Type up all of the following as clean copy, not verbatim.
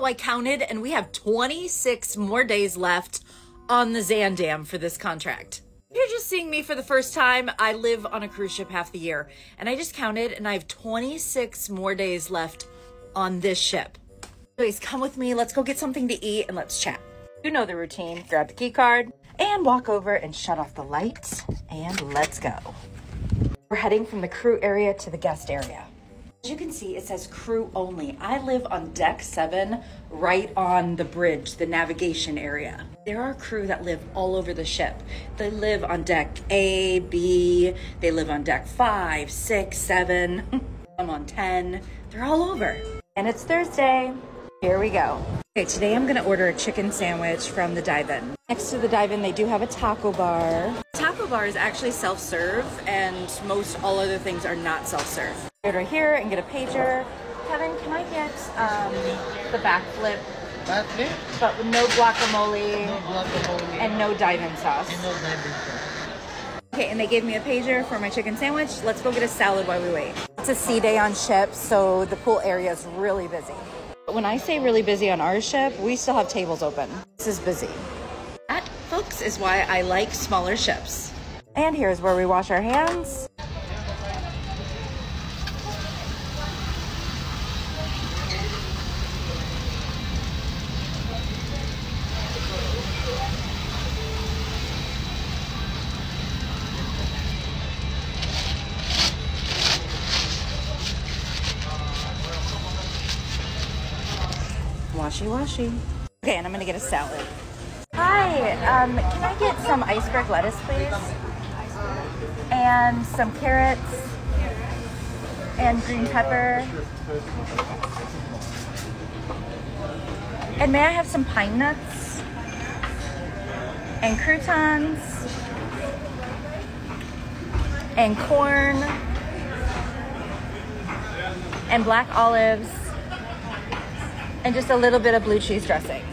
I counted and we have 26 more days left on the Zaandam for this contract. If you're just seeing me for the first time, I live on a cruise ship half the year, and I just counted and I have 26 more days left on this ship. Anyways, come with me, let's go get something to eat and let's chat. You know the routine, grab the key card and walk over and shut off the lights and let's go. We're heading from the crew area to the guest area. As you can see, it says crew only. I live on deck 7, right on the bridge, the navigation area. There are crew that live all over the ship. They live on deck A, B, they live on deck 5, 6, 7, I'm on 10. They're all over. And it's Thursday. Here we go. Okay, today I'm gonna order a chicken sandwich from the dive-in. Next to the dive-in, they do have a taco bar. Taco bar is actually self-serve, and most all other things are not self-serve. Order here and get a pager. Kevin, can I get the backflip? Backflip? But with no guacamole. No guacamole. And no dive-in sauce. And no dive-in sauce. Okay, and they gave me a pager for my chicken sandwich. Let's go get a salad while we wait. It's a sea day on ship, so the pool area is really busy. But when I say really busy on our ship, we still have tables open. This is busy. That, folks, is why I like smaller ships. And here's where we wash our hands. Washy. Okay, and I'm gonna get a salad. Hi, can I get some iceberg lettuce, please? And some carrots and green pepper. And may I have some pine nuts and croutons and corn and black olives. And just a little bit of blue cheese dressing.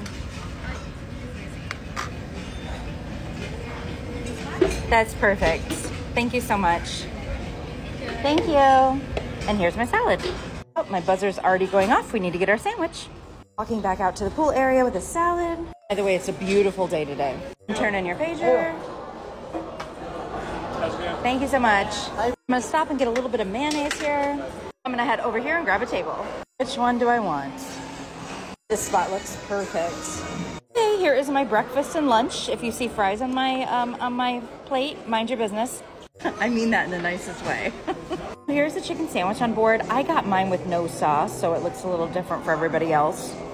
That's perfect. Thank you so much. Thank you. And here's my salad. Oh, my buzzer's already going off. We need to get our sandwich. Walking back out to the pool area with a salad. By the way, it's a beautiful day today. Turn in your pager. Thank you so much. I'm gonna stop and get a little bit of mayonnaise here. I'm gonna head over here and grab a table. Which one do I want? This spot looks perfect. Okay, here is my breakfast and lunch. If you see fries on my plate, mind your business. I mean that in the nicest way. Here's a chicken sandwich on board. I got mine with no sauce, so it looks a little different for everybody else.